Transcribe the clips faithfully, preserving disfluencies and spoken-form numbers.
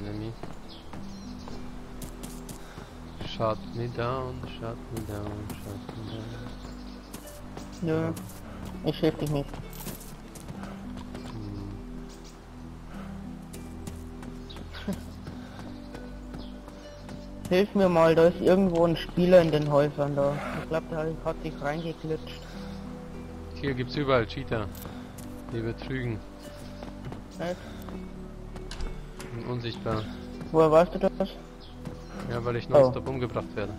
enemy. Shut me down, shut me down, shut me down. Nö, ich helfe dich nicht. Hm. Hilf mir mal, da ist irgendwo ein Spieler in den Häusern da. Ich glaube, der hat sich reingeglitscht. Hier gibt's überall Cheater. Die betrügen. Echt? Und unsichtbar. Woher weißt du das? Ja, weil ich Oh. nonstop umgebracht werde.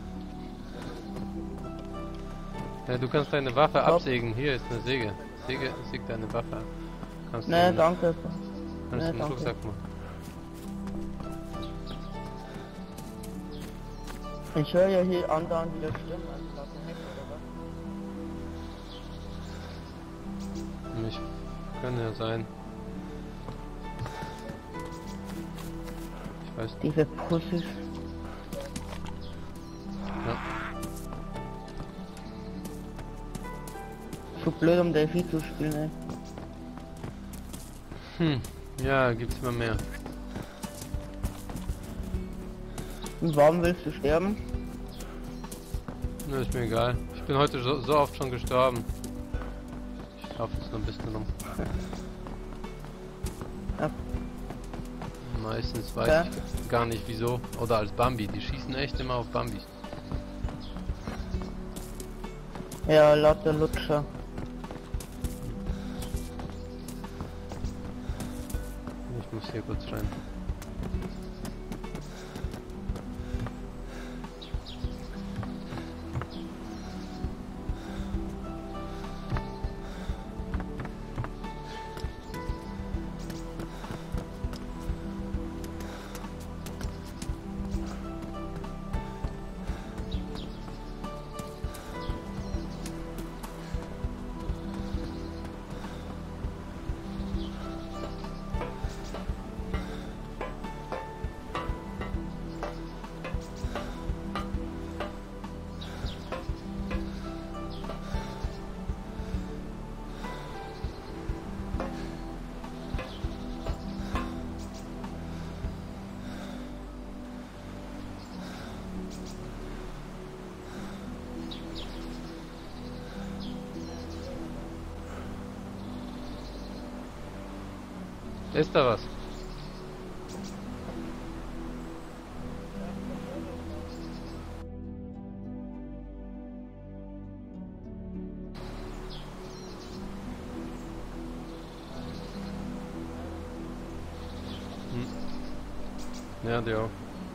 Ja, du kannst deine Waffe Stopp. absägen. Hier ist eine Säge. Säge, säg deine Waffe ab. Kannst Nee, du, danke. kannst Nee, du im danke. Rucksack machen. Ich höre ja hier andauernd wieder Stimmen. Also laut dem Heck oder was? Ich kann ja sein. Ich weiß nicht. Diese Pussys. Ja. So blöd, um Delphi zu spielen, ey. Hm. Ja, gibt's immer mehr. Und warum willst du sterben? Nö, ist mir egal. Ich bin heute so, so oft schon gestorben. Ich laufe jetzt noch ein bisschen rum. Ja. Meistens weiß Ja. ich gar nicht wieso. Oder als Bambi. Die schießen echt immer auf Bambis. Ja, lauter Lutscher. Ich muss hier kurz rein. Ist da was? Hm. Ja, die auch.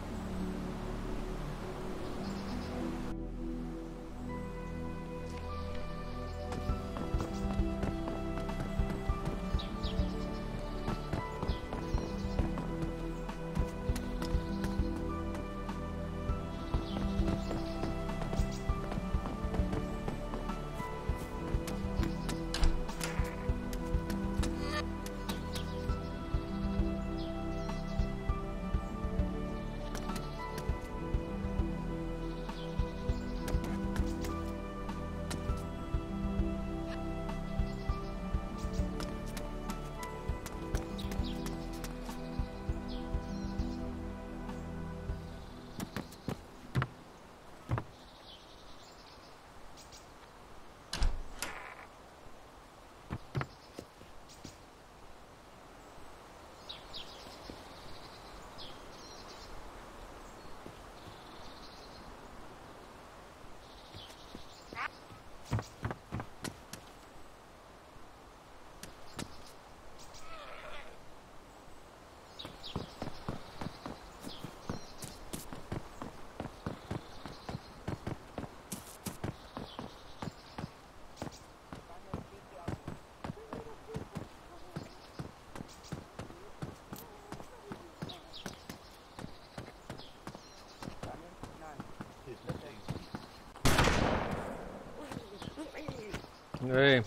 Hey.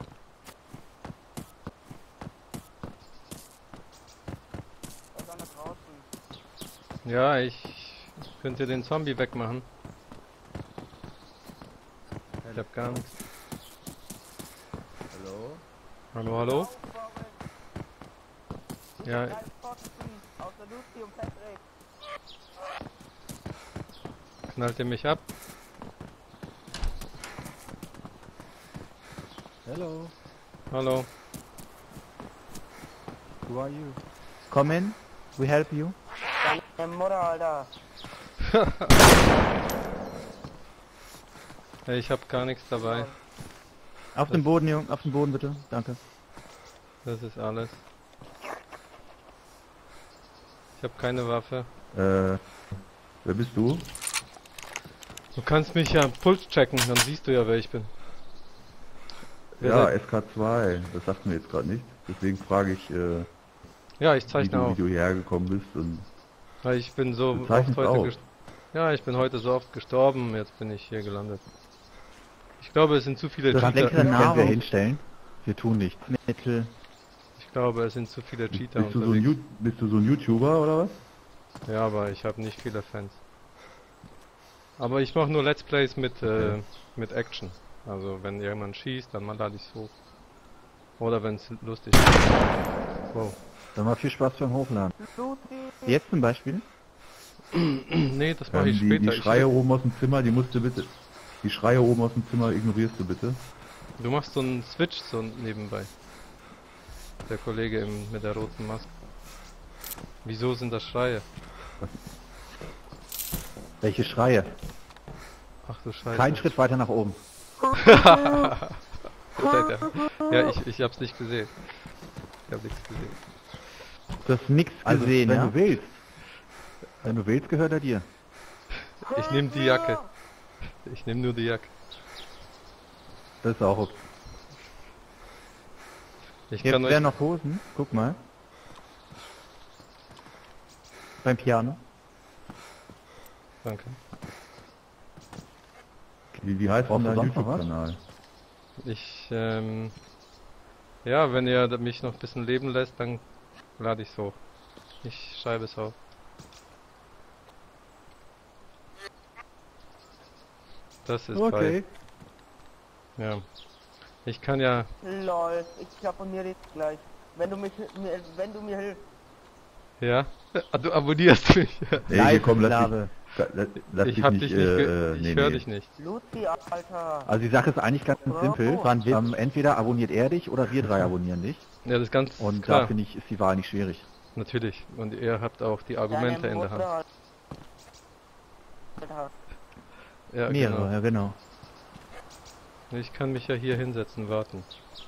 Ja, ich könnte den Zombie wegmachen. Ich hab gar nichts. Hallo? Hallo, hallo? Ja, Boxen aus der Lucy und Patrick. Knallt ihr mich ab? Hello, Hallo. who are you? Come in, we help you. Deine Mutter, Alter. Hey, ich hab gar nichts dabei. Auf den Boden, Junge, auf den Boden bitte, danke. Das ist alles. Ich habe keine Waffe. Äh, wer bist du? Du kannst mich ja am Puls checken, dann siehst du ja, wer ich bin. Wer Ja, seid- S K zwei, das sagt mir jetzt gerade nicht. Deswegen frage ich, äh, Ja, ich wie, zeichne du, wie auf. du hierher gekommen bist. Und Weil ich bin so Du oft zeichnest heute auf. ges- Ja, ich bin heute so oft gestorben, jetzt bin ich hier gelandet. Ich glaube, es sind zu viele Dann denkt Cheater. ihr Nahrung hinstellen. Wir tun nichts. Mittel. Ich glaube, es sind zu viele bist, Cheater bist, du so ein, unterwegs. Ju- bist du so ein YouTuber oder was? Ja, aber ich habe nicht viele Fans. Aber ich mache nur Let's Plays mit, äh, mit Action. Also wenn jemand schießt, dann mal lade ich hoch. Oder wenn es lustig ist. Wow. Dann mal viel Spaß beim Hochladen. Lucy. Jetzt zum Beispiel? Nee, das mache Ähm, ich die, später. die Ich- Schreie oben aus dem Zimmer, die musst du bitte... Die Schreie oben aus dem Zimmer ignorierst du bitte. Du machst so einen Switch so nebenbei. Der Kollege im, mit der roten Maske. Wieso sind das Schreie? Welche Schreie? Ach du Scheiße. Kein Schritt weiter nach oben. Seht ihr? Ja, ich, ich hab's nicht gesehen. Ich hab nichts gesehen. Du hast nichts Also, gesehen, wenn ja? du willst. Wenn du willst, gehört er dir. Ich nehme die Jacke. Ich nehme nur die Jacke. Das ist auch okay. Ich Jetzt kann euch... wären noch Hosen. Guck mal. Beim Piano. Danke. Wie, wie heißt denn Brauchst du dein sonst noch was? YouTube-Kanal? Ich, ähm... Ja, wenn ihr mich noch ein bisschen leben lässt, dann lade ich's hoch. Ich schreibe es auf. Das ist Okay. bei... Ja. Ich kann ja... Lol, ich abonniere dich gleich. Wenn du mich, mir, wenn du mir hilfst. Ja? Ah, du abonnierst mich. Ey, hier, Live, komm, lass Sklave. dich, lass, lass Ich dich hab nicht, dich nicht... Ge äh, ich nee, höre nee. dich nicht. Lucy, Alter. Also die Sache ist eigentlich ganz simpel. Ähm, entweder abonniert er dich oder wir drei abonnieren dich. Ja, das ist ganz Und klar. da finde ich, ist die Wahl nicht schwierig. Natürlich. Und ihr habt auch die Argumente Deine in der Hand. Mutter, Alter. Ja, Mehrere, genau. ja genau. Ich kann mich ja hier hinsetzen, warten.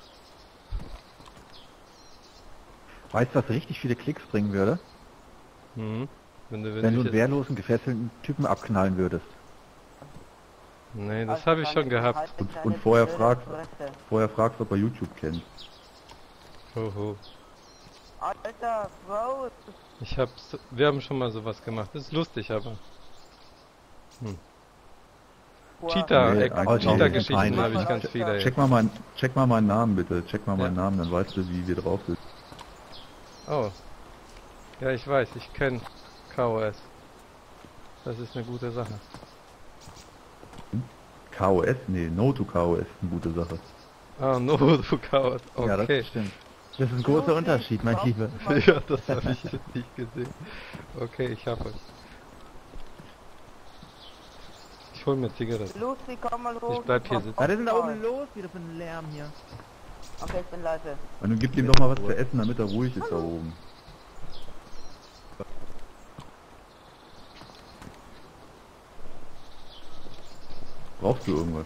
Weißt du, was richtig viele Klicks bringen würde? Mhm. Wenn du, wenn Wenn du ich einen jetzt... wehrlosen, gefesselten Typen abknallen würdest. Nee, das Alter, habe ich schon deine- gehabt. halt Und- deine und vorher blöde fragst- Fresse. Vorher fragst, ob er YouTube kennt. Hoho. Alter, Bro. Ich hab... so- Wir haben schon mal sowas gemacht. Das ist lustig, aber... Boah. Cheater, Nee, äh, eigentlich Cheater-Geschichten peinlich. habe ich ganz viele. Check mal, mein, check mal meinen Namen bitte. Check mal Ja. meinen Namen, dann weißt du, wie wir drauf sind. Oh. Ja, ich weiß, ich kenne K O S. Das ist eine gute Sache. K O S? Nee, No to K O S ist eine gute Sache. Ah, no, du K O S. Ja, Okay. das stimmt. Das ist ein großer Unterschied, mein Lieber. Ja, das habe ich jetzt nicht gesehen. Okay, ich habe es. Ich hol mir Zigaretten. Lucy, komm mal hoch. Ich bleib hier sitzen. Was ist denn da oben los? Wieder für ein Lärm hier. Okay, ich bin leise. Und dann gib ihm doch mal was zu essen, damit er ruhig ist da oben. Brauchst du irgendwas?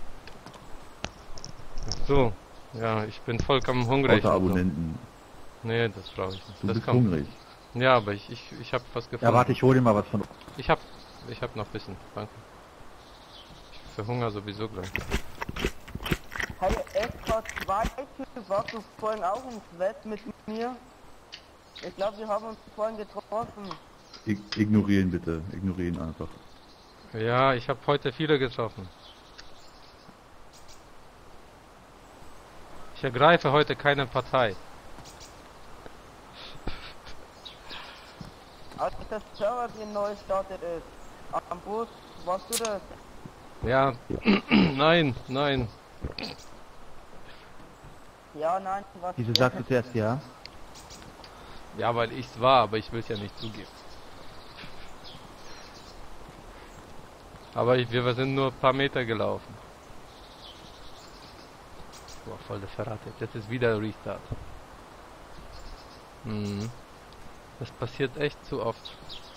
Ach so. Ja, ich bin vollkommen hungrig. Außer und so. Abonnenten. Nee, das brauche ich nicht. Du Das bist kommt. hungrig. Ja, aber ich, ich, ich habe was gefunden. Ja, warte, ich hol dir mal was von... Ich hab, ich hab noch ein bisschen. Danke. Ich verhungere sowieso gleich. Hey, S K zwei, warst du vorhin auch im West mit mir? Ich glaube, wir haben uns vorhin getroffen. Ig ignorieren bitte. Ignorieren einfach. Ja, ich habe heute viele getroffen. Ich ergreife heute keine Partei. Als der Server hier neu startet ist, am Bus, warst du das? Ja, nein, nein. Ja, nein, was? Wieso sagst du zuerst ja? Ja, weil ich's war, aber ich will es ja nicht zugeben. Aber ich, wir sind nur ein paar Meter gelaufen. Boah, voll der verratet. Jetzt ist wieder Restart. Hm. Das passiert echt zu oft.